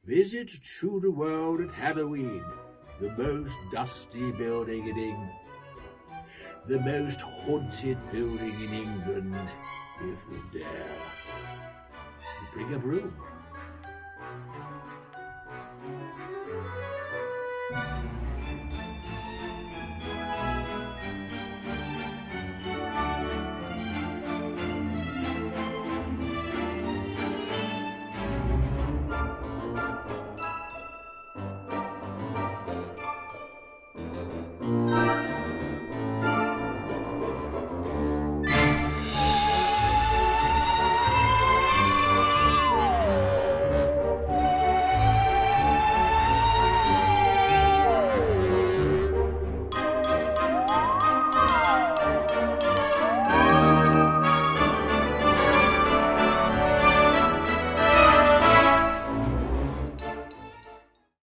Visit True the World at Halloween, the most dusty building in England, the most haunted building in England, if you dare. Bring a broom.